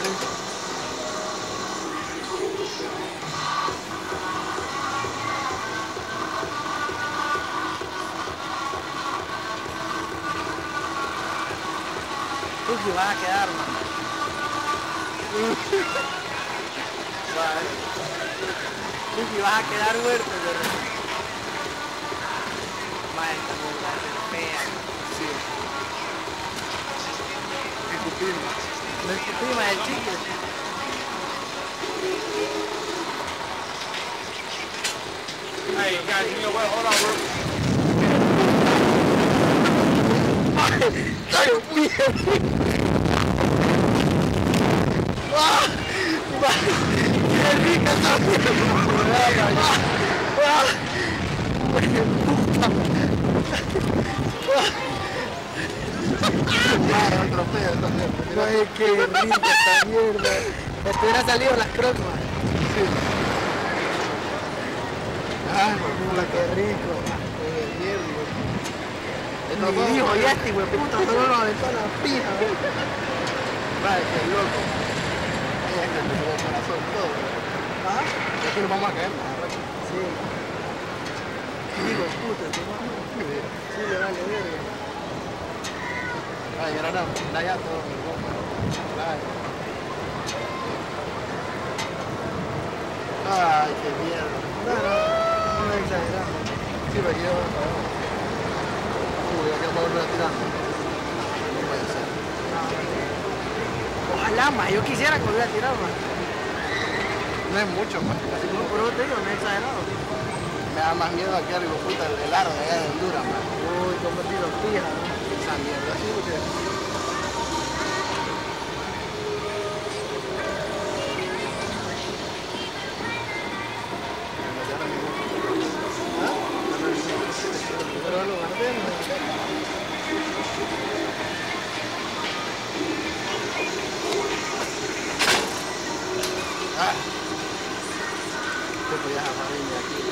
Tú que vas a quedar, man. Tú que vas a quedar muerto, pero... Más esta mierda de fea. Sí. Escupimos. No escupimos el chicle. Hey guys, you know what? Hold on, bro. ¡Ay, mierda! ¡Ah! ¡Qué rica esta Otro feo esta mierda. ¡Ay, qué rica esta mierda! Me hubiera salido las crocs, man. Sí. Ay, mamula, ¡Qué rico! Estos Mi dos, hijo ya este, güey, puta, solo nos aventó la pija, güey. vale, qué loco. Es que me subió el corazón todo. ¿Ah? Y aquí nos vamos a caer, más rato. Sí. Hijo de puta, tu mamá. Sí, le vale verga. Ay, ahora no, ya todo, ay, qué mierda. No, no exageramos. Sí, me quiero ver. Uy, ya que vamos retirando. No puede ser. Ojalá, más, yo quisiera que volviera a tirar, más. No es mucho, más. Casi No, como pero te digo, no he exagerado. me da más miedo aquí arriba, puta, el aro de allá de Honduras, man. Uy, como tiro pija. Esa mierda, sí, porque... Pero lo guardé, no. Ah. Te podías amarrar aquí.